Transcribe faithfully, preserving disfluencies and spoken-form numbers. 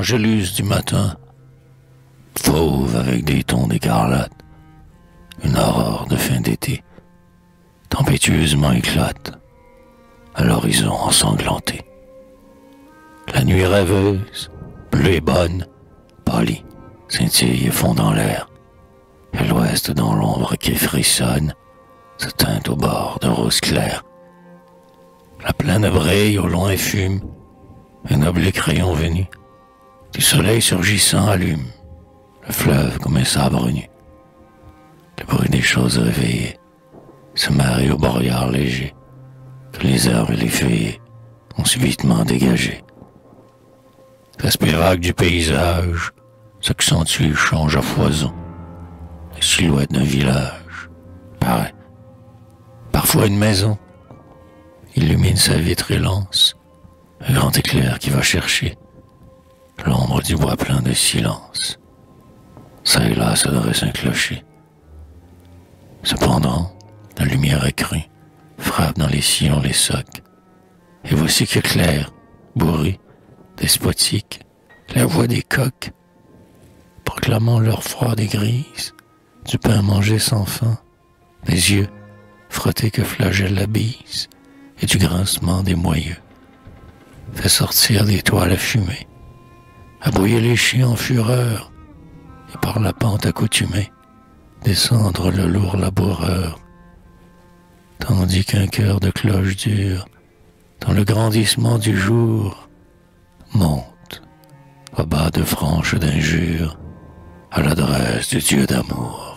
l'angélus du matin, fauve avec des tons d'écarlate, une aurore de fin d'été, tempétueusement éclate, à l'horizon ensanglanté. La nuit rêveuse, bleue et bonne, pâlit, scintille et fond dans l'air, et l'ouest dans l'ombre qui frissonne, se teinte au bord d'un rose clair. La plaine brille, au loin fume, un oblique rayon venu, du soleil surgissant allume le fleuve comme un sabre nu. Le bruit des choses réveillées se marie au brouillard léger que les herbes et les feuillets ont subitement dégagé. L'aspect vague du paysage s'accentue et change à foison. La silhouette d'un village paraît. Parfois une maison illumine sa vitre et lance un grand éclair qui va chercher l'ombre du bois plein de silence. Ça et là se dresse un clocher. Cependant, la lumière accrue frappe dans les sillons les socs. Et voici que clair, bourré, despotique, la voix des coqs, proclamant leur froide et grise, du pain mangé sans faim, des yeux frottés que flagelle la bise, et du grincement des moyeux, fait sortir des toiles à fumer, abrouiller les chiens en fureur, et par la pente accoutumée, descendre le lourd laboureur, tandis qu'un cœur de cloche dure, dans le grandissement du jour, monte, au bas de franches d'injures, à l'adresse du Dieu d'amour.